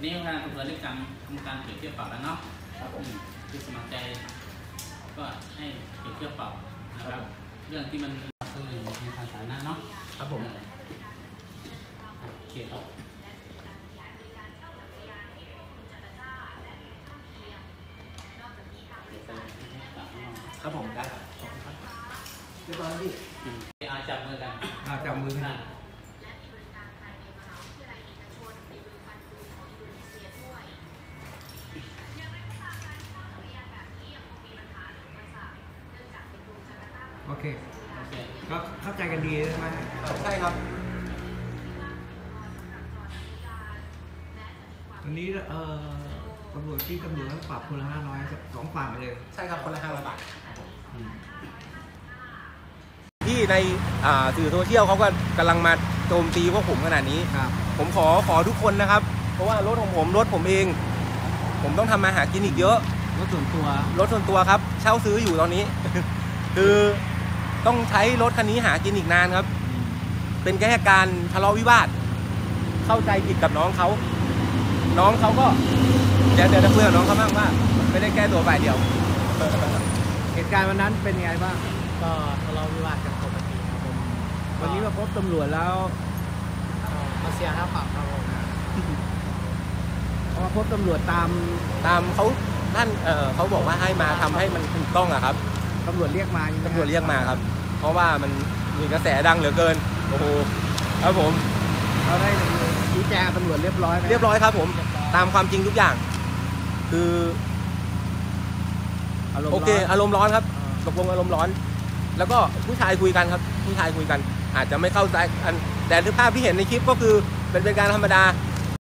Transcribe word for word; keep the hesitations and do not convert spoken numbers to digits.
นี้พนักงานสอบสวนได้การทำการเปรียบเทียบปรับแล้วเนาะครับผมคือสมัครใจก็ให้เปรียบเทียบปรับนะครับเรื่องที่มันคือในทางสาธารณะเนาะครับผมโอเคครับครับผมได้ครับเรียบร้อยพี่อาจับมือกันอาจับมือกันโอเคก็เข้าใจกันดีใช่ไหมใช่ครับวันนี้เอ่อตำรวจที่ตำรวจต้องปรับคนละห้าร้อยสองฝั่งเลยใช่ครับคนละห้าร้อยบาทที่ในสื่อโซเชียลเขาก็กำลังมาโจมตีพวกผมขนาดนี้ผมขอขอทุกคนนะครับเพราะว่ารถของผมรถผมเองผมต้องทำมาหากินอีกเยอะรถส่วนตัวรถส่วนตัวครับเช่าซื้ออยู่ตอนนี้ คือต้องใช้รถคันนี้หากินอีกนานครับเป็นแค่การทะเลาะวิวาทเข้าใจผิดกับน้องเขาน้องเขาก็เดี๋ยวเดี๋ยวจะคุยกับน้องเขาบ้างว่าไม่ได้แก้ตัวฝ่ายเดียวเหตุการณ์วันนั้นเป็นยังไงบ้างก็ทะเลาะวิวาทกันปกติครับผมวันนี้มาพบตำรวจแล้วมาเสียค่าปรับครับผมมาพบตำรวจตามตามเขาท่านเออเขาบอกว่าให้มาทำให้มันถูกต้องอะครับตำรวจเรียกมาตำรวจเรียกมาครับเพราะว่ามันมีกระแสดังเหลือเกินโอ้โหครับผมเราได้ชี้แจงตำรวจเรียบร้อยเรียบร้อยครับผมตามความจริงทุกอย่างคือโอเคอารมณ์ร้อนครับตกลงอารมณ์ร้อนแล้วก็ผู้ชายคุยกันครับผู้ชายคุยกันอาจจะไม่เข้าใจกันแต่ภาพที่เห็นในคลิปก็คือเป็นเป็นการธรรมดา